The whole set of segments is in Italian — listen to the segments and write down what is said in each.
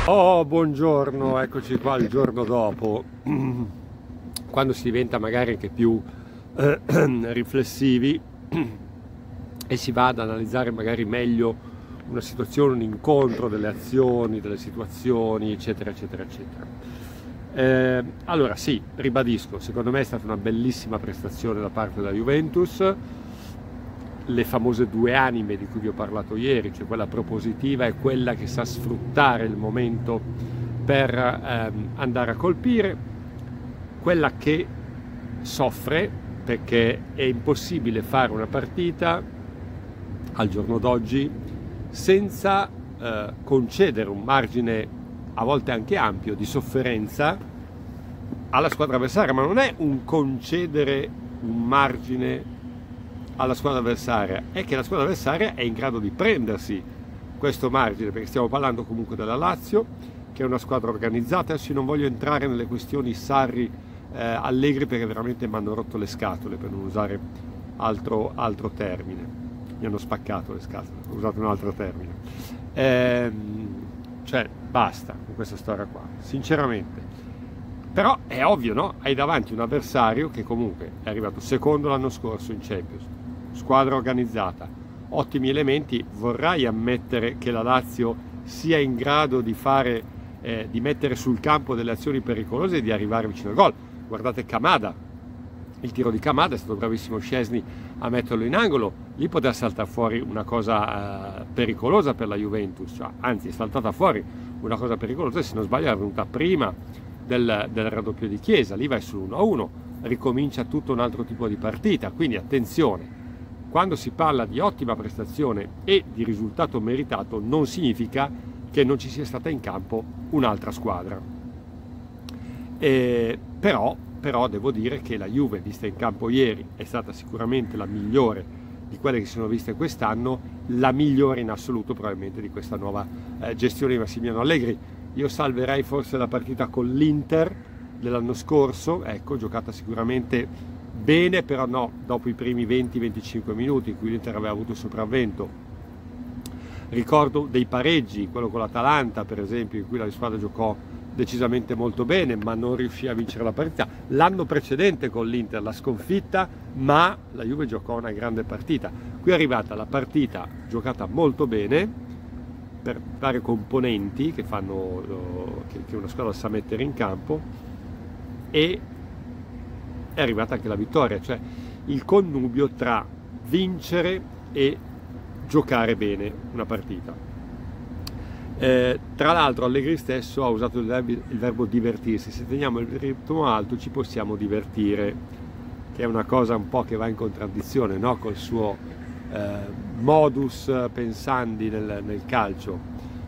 Oh, buongiorno, eccoci qua il giorno dopo, quando si diventa magari anche più riflessivi e si va ad analizzare magari meglio una situazione, un incontro delle azioni, delle situazioni, eccetera, eccetera, eccetera. Allora sì, ribadisco, secondo me è stata una bellissima prestazione da parte della Juventus. Le famose due anime di cui vi ho parlato ieri, cioè quella propositiva e quella che sa sfruttare il momento per andare a colpire, quella che soffre perché è impossibile fare una partita al giorno d'oggi senza concedere un margine a volte anche ampio di sofferenza alla squadra avversaria, ma non è un concedere un margine alla squadra avversaria, è che la squadra avversaria è in grado di prendersi questo margine, perché stiamo parlando comunque della Lazio, che è una squadra organizzata. Adesso non voglio entrare nelle questioni Sarri, Allegri, perché veramente mi hanno rotto le scatole, per non usare altro termine, mi hanno spaccato le scatole, ho usato un altro termine, cioè basta con questa storia qua, sinceramente. Però è ovvio, no? Hai davanti un avversario che comunque è arrivato secondo l'anno scorso in Champions, squadra organizzata, ottimi elementi. Vorrai ammettere che la Lazio sia in grado di fare, di mettere sul campo delle azioni pericolose e di arrivare vicino al gol. Guardate Kamada, il tiro di Kamada, è stato bravissimo Szczęsny a metterlo in angolo, lì poteva saltare fuori una cosa pericolosa per la Juventus, cioè, anzi è saltata fuori una cosa pericolosa, e se non sbaglio è venuta prima del raddoppio di Chiesa. Lì vai sull'1-1, ricomincia tutto un altro tipo di partita. Quindi attenzione, quando si parla di ottima prestazione e di risultato meritato non significa che non ci sia stata in campo un'altra squadra. Però devo dire che la Juve vista in campo ieri è stata sicuramente la migliore di quelle che si sono viste quest'anno, la migliore in assoluto probabilmente di questa nuova gestione di Massimiliano Allegri. Io salverei forse la partita con l'Inter dell'anno scorso, ecco, giocata sicuramente bene, però no, dopo i primi 20-25 minuti in cui l'Inter aveva avuto il sopravvento. Ricordo dei pareggi, quello con l'Atalanta per esempio, in cui la squadra giocò decisamente molto bene, ma non riuscì a vincere la partita. L'anno precedente con l'Inter la sconfitta, ma la Juve giocò una grande partita. Qui è arrivata la partita giocata molto bene, per varie componenti che una squadra sa mettere in campo, e è arrivata anche la vittoria, cioè il connubio tra vincere e giocare bene una partita. Tra l'altro Allegri stesso ha usato il verbo divertirsi. Se teniamo il ritmo alto ci possiamo divertire, che è una cosa un po' che va in contraddizione, no? Col suo modus pensandi nel calcio,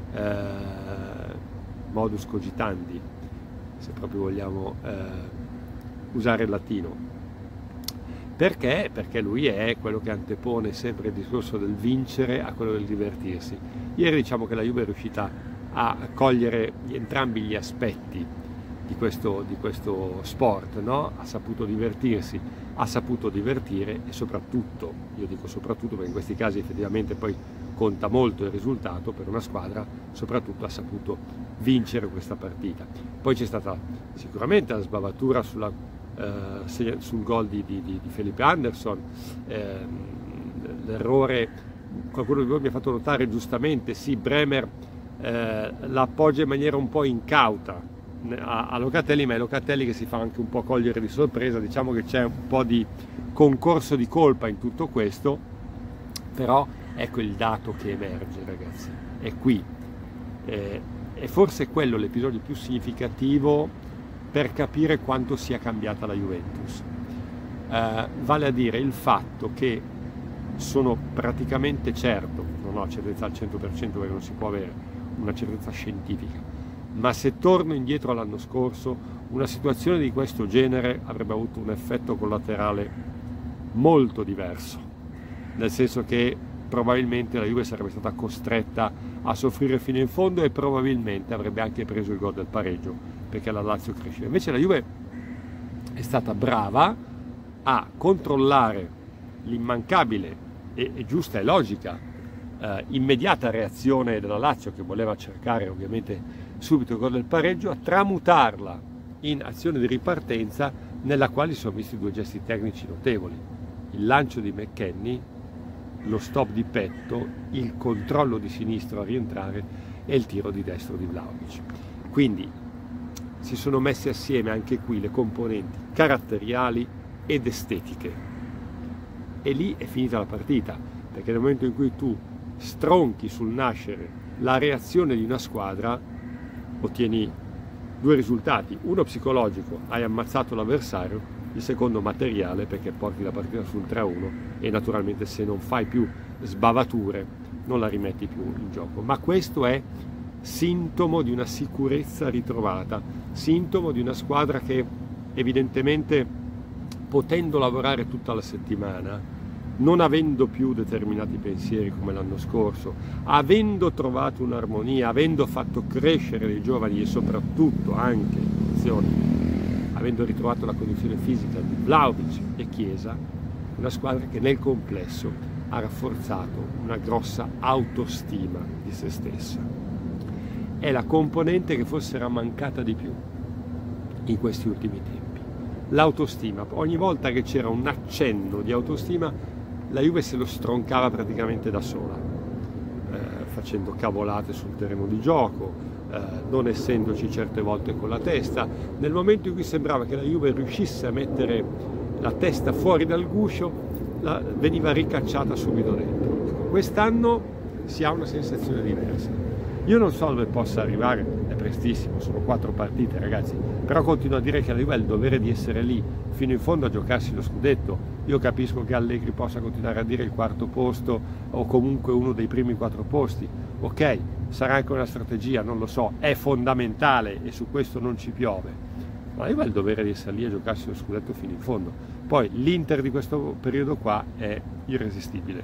modus cogitandi, se proprio vogliamo usare il latino. Perché? Perché lui è quello che antepone sempre il discorso del vincere a quello del divertirsi. Ieri diciamo che la Juve è riuscita a cogliere entrambi gli aspetti di questo sport, no? Ha saputo divertirsi, ha saputo divertire, e soprattutto, io dico soprattutto perché in questi casi effettivamente poi conta molto il risultato per una squadra, soprattutto ha saputo vincere questa partita. Poi c'è stata sicuramente la sbavatura sul gol di Felipe Anderson, l'errore, qualcuno di voi mi ha fatto notare giustamente, sì, Bremer la appoggia in maniera un po' incauta a Locatelli, ma è Locatelli che si fa anche un po' cogliere di sorpresa. Diciamo che c'è un po' di concorso di colpa in tutto questo, però ecco il dato che emerge, ragazzi, è qui, è forse quello l'episodio più significativo per capire quanto sia cambiata la Juventus, vale a dire il fatto che sono praticamente certo, non ho certezza al 100% perché non si può avere una certezza scientifica, ma se torno indietro all'anno scorso una situazione di questo genere avrebbe avuto un effetto collaterale molto diverso, nel senso che probabilmente la Juve sarebbe stata costretta a soffrire fino in fondo e probabilmente avrebbe anche preso il gol del pareggio, perché la Lazio cresceva. Invece la Juve è stata brava a controllare l'immancabile e giusta e logica immediata reazione della Lazio, che voleva cercare ovviamente subito con il pareggio, a tramutarla in azione di ripartenza nella quale si sono visti due gesti tecnici notevoli: il lancio di McKennie, lo stop di petto, il controllo di sinistro a rientrare e il tiro di destro di Vlahović. Quindi si sono messi assieme anche qui le componenti caratteriali ed estetiche, e lì è finita la partita, perché nel momento in cui tu stronchi sul nascere la reazione di una squadra ottieni due risultati: uno psicologico, hai ammazzato l'avversario; il secondo materiale, perché porti la partita sul 3-1 e naturalmente se non fai più sbavature non la rimetti più in gioco. Ma questo è sintomo di una sicurezza ritrovata, sintomo di una squadra che evidentemente, potendo lavorare tutta la settimana, non avendo più determinati pensieri come l'anno scorso, avendo trovato un'armonia, avendo fatto crescere dei giovani e soprattutto anche, attenzione, avendo ritrovato la condizione fisica di Vlahović e Chiesa, una squadra che nel complesso ha rafforzato una grossa autostima di se stessa. È la componente che forse era mancata di più in questi ultimi tempi. L'autostima. Ogni volta che c'era un accenno di autostima, la Juve se lo stroncava praticamente da sola, facendo cavolate sul terreno di gioco, non essendoci certe volte con la testa. Nel momento in cui sembrava che la Juve riuscisse a mettere la testa fuori dal guscio, veniva ricacciata subito dentro. Quest'anno si ha una sensazione diversa. Io non so dove possa arrivare, è prestissimo, sono 4 partite ragazzi, però continuo a dire che la Juve ha il dovere di essere lì fino in fondo a giocarsi lo scudetto. Io capisco che Allegri possa continuare a dire il 4° posto o comunque uno dei primi 4 posti, ok, sarà anche una strategia, non lo so, è fondamentale e su questo non ci piove, ma la Juve ha il dovere di essere lì a giocarsi lo scudetto fino in fondo. Poi l'Inter di questo periodo qua è irresistibile,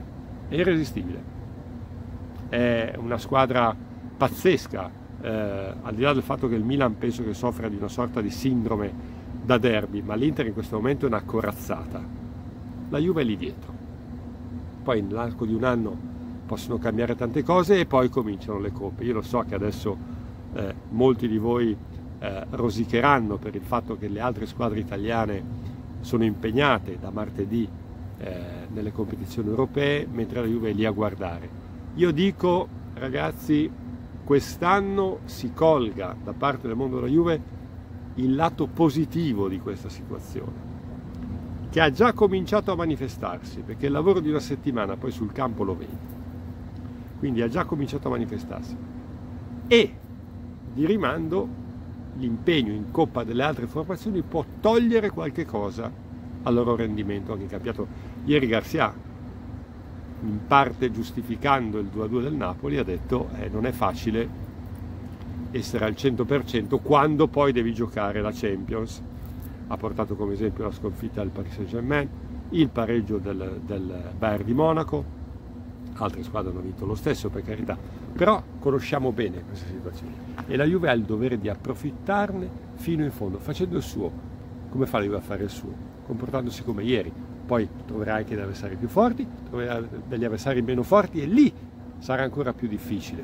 è una squadra pazzesca, al di là del fatto che il Milan penso che soffra di una sorta di sindrome da derby, ma l'Inter in questo momento è una corazzata, la Juve è lì dietro. Poi nell'arco di un anno possono cambiare tante cose e poi cominciano le coppe. Io lo so che adesso molti di voi rosicheranno per il fatto che le altre squadre italiane sono impegnate da martedì nelle competizioni europee, mentre la Juve è lì a guardare. Io dico, ragazzi, quest'anno si colga da parte del mondo della Juve il lato positivo di questa situazione, che ha già cominciato a manifestarsi, perché il lavoro di una settimana poi sul campo lo vedi, quindi ha già cominciato a manifestarsi, e di rimando l'impegno in Coppa delle altre formazioni può togliere qualche cosa al loro rendimento anche in campionato. Ieri Garcia, in parte giustificando il 2-2 del Napoli, ha detto non è facile essere al 100% quando poi devi giocare la Champions. Ha portato come esempio la sconfitta del Paris Saint-Germain, il pareggio del Bayern di Monaco, altre squadre hanno vinto lo stesso, per carità, però conosciamo bene questa situazione e la Juve ha il dovere di approfittarne fino in fondo, facendo il suo, come fa la Juve a fare il suo, comportandosi come ieri. Poi troverai anche degli avversari più forti, troverai degli avversari meno forti e lì sarà ancora più difficile.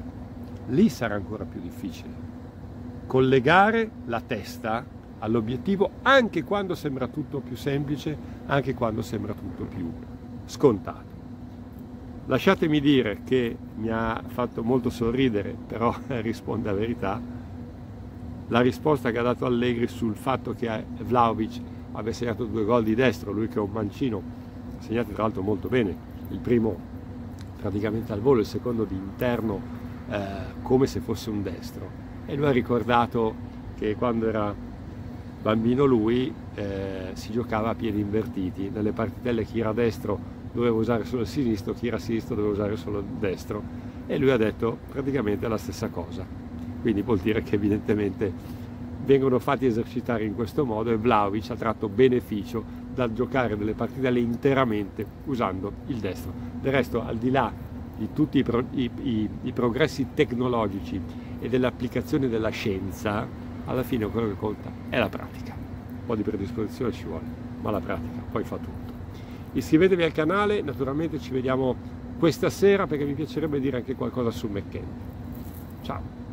Collegare la testa all'obiettivo anche quando sembra tutto più semplice, anche quando sembra tutto più scontato. Lasciatemi dire che mi ha fatto molto sorridere, però risponde a verità, la risposta che ha dato Allegri sul fatto che Vlahović aveva segnato 2 gol di destro, lui che è un mancino, segnati tra l'altro molto bene, il primo praticamente al volo, il secondo di interno come se fosse un destro, e lui ha ricordato che quando era bambino lui si giocava a piedi invertiti, nelle partitelle chi era destro doveva usare solo il sinistro, chi era sinistro doveva usare solo il destro, e lui ha detto praticamente la stessa cosa, quindi vuol dire che evidentemente vengono fatti esercitare in questo modo e Vlahović ha tratto beneficio dal giocare delle partite interamente usando il destro. Del resto, al di là di tutti i progressi tecnologici e dell'applicazione della scienza, alla fine quello che conta è la pratica. Un po' di predisposizione ci vuole, ma la pratica poi fa tutto. Iscrivetevi al canale, naturalmente ci vediamo questa sera perché mi piacerebbe dire anche qualcosa su McKennie. Ciao!